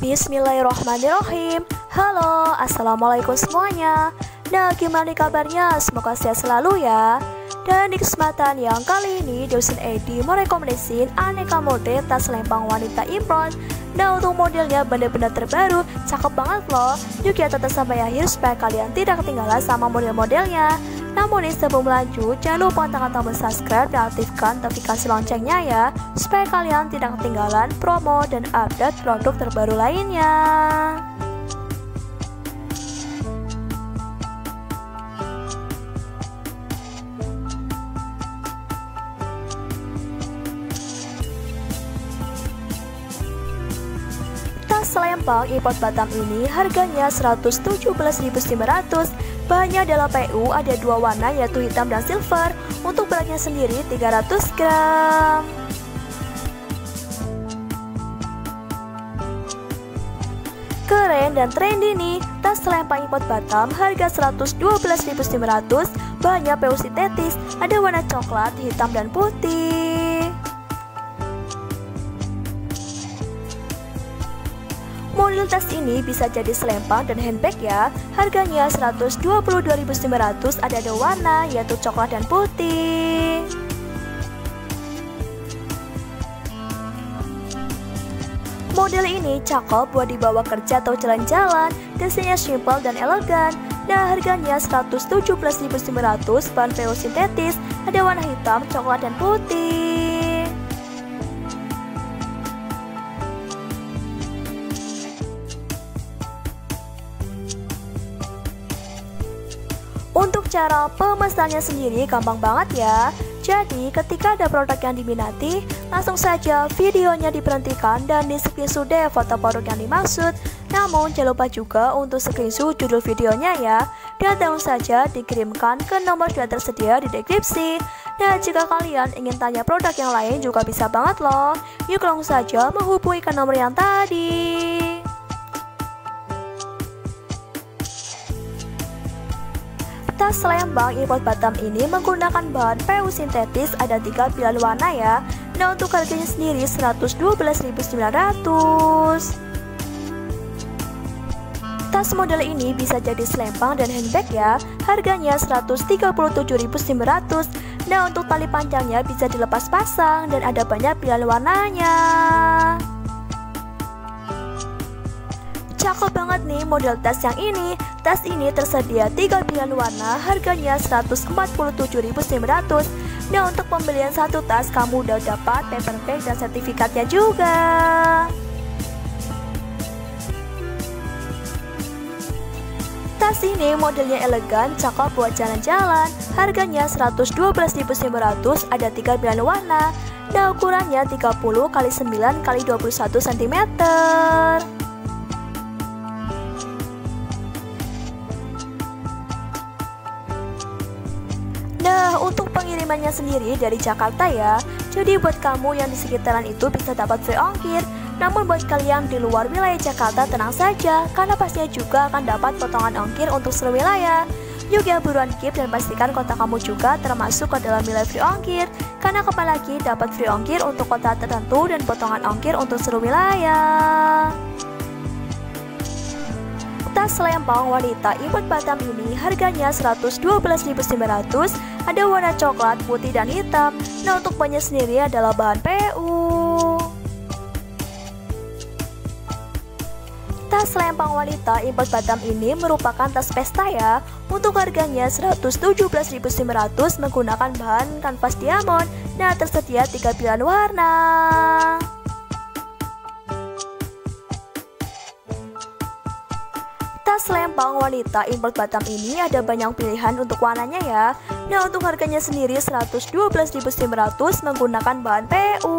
Bismillahirrohmanirrohim. Halo, assalamualaikum semuanya. Nah, gimana nih kabarnya? Semoga sehat selalu ya. Dan di kesempatan yang kali ini, dosen Edi merekomendasikan aneka model tas lempang wanita import. Nah, untuk modelnya benar-benar terbaru, cakep banget loh. Yuk kita tonton sampai akhir supaya kalian tidak ketinggalan sama model-modelnya. Namun sebelum lanjut, jangan lupa tekan tombol subscribe dan aktifkan notifikasi loncengnya ya, supaya kalian tidak ketinggalan promo dan update produk terbaru lainnya. Tas selempang import Batam ini harganya 117.900. Bahannya adalah PU, ada dua warna yaitu hitam dan silver. Untuk beratnya sendiri 300 gram. Keren dan trendy nih, tas selempang import Batam harga 112.900. Bahannya PU sintetis, ada warna coklat, hitam dan putih. Model tas ini bisa jadi selempang dan handbag ya. Harganya 122.900, ada dua warna yaitu coklat dan putih. Model ini cakep buat dibawa kerja atau jalan-jalan. Desainnya simple dan elegan. Nah, harganya 117.900, bahan PU sintetis, ada warna hitam, coklat dan putih. Untuk cara pemesannya sendiri gampang banget ya. Jadi ketika ada produk yang diminati, langsung saja videonya diberhentikan dan di screenshot deh foto produk yang dimaksud. Namun jangan lupa juga untuk screenshot judul videonya ya. Dan langsung saja dikirimkan ke nomor sudah tersedia di deskripsi. Nah, jika kalian ingin tanya produk yang lain juga bisa banget loh. Yuk langsung saja menghubungi ke nomor yang tadi. Tas selempang import Batam ini menggunakan bahan PU sintetis, ada 3 pilihan warna ya. Nah, untuk harganya sendiri 112.900. Tas model ini bisa jadi selempang dan handbag ya. Harganya 137.900. Nah, untuk tali panjangnya bisa dilepas pasang dan ada banyak pilihan warnanya. Cakep banget nih model tas yang ini. Tas ini tersedia 3 pilihan warna, harganya 147.900. Nah, untuk pembelian satu tas kamu udah dapat paper bag dan sertifikatnya juga. Tas ini modelnya elegan, cakep buat jalan-jalan. Harganya 112.900, ada 3 pilihan warna. Nah, ukurannya 30 x 9 x 21 cm. Nah, untuk pengirimannya sendiri dari Jakarta ya. Jadi buat kamu yang di sekitaran itu bisa dapat free ongkir. Namun buat kalian di luar wilayah Jakarta tenang saja, karena pastinya juga akan dapat potongan ongkir untuk seluruh wilayah. Yuk ya buruan keep dan pastikan kota kamu juga termasuk ke dalam wilayah free ongkir. Karena kapan lagi dapat free ongkir untuk kota tertentu dan potongan ongkir untuk seluruh wilayah. Tas selempang wanita import Batam ini harganya 112.900, ada warna coklat, putih dan hitam. Nah, untuk bahannya sendiri adalah bahan PU. Tas selempang wanita import Batam ini merupakan tas pesta ya. Untuk harganya 117.900 menggunakan bahan kanvas diamond. Nah, tersedia 3 pilihan warna. Tas selempang wanita import Batam ini ada banyak pilihan untuk warnanya ya. Nah, untuk harganya sendiri 112.900 menggunakan bahan PU.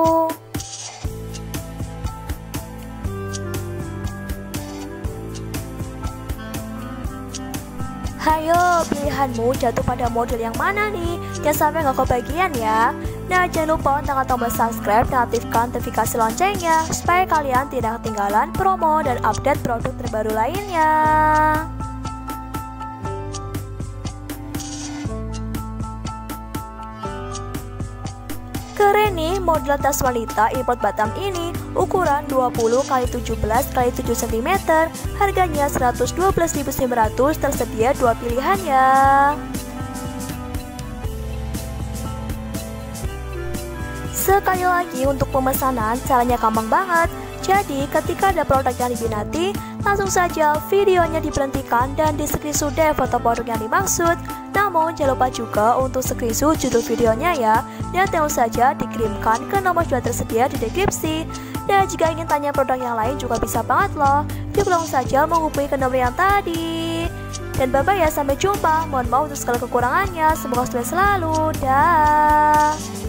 Hayo, pilihanmu jatuh pada model yang mana nih? Jangan sampai nggak kebagian ya. Nah, jangan lupa tekan tombol subscribe dan aktifkan notifikasi loncengnya supaya kalian tidak ketinggalan promo dan update produk terbaru lainnya. Reni, model tas wanita import Batam ini ukuran 20x17x7 cm, harganya 112.900, tersedia 2 pilihan ya. Sekali lagi untuk pemesanan caranya gampang banget. Jadi ketika ada produk yang diminati, langsung saja videonya diberhentikan dan di screenshot deh foto produk yang dimaksud. Namun jangan lupa juga untuk screenshot judul videonya ya, dan tentu saja dikirimkan ke nomor sudah tersedia di deskripsi. Dan jika ingin tanya produk yang lain juga bisa banget loh, yuk langsung saja menghubungi ke nomor yang tadi. Dan bye bye ya, sampai jumpa. Mohon maaf untuk segala kekurangannya, semoga sukses selalu. Dah.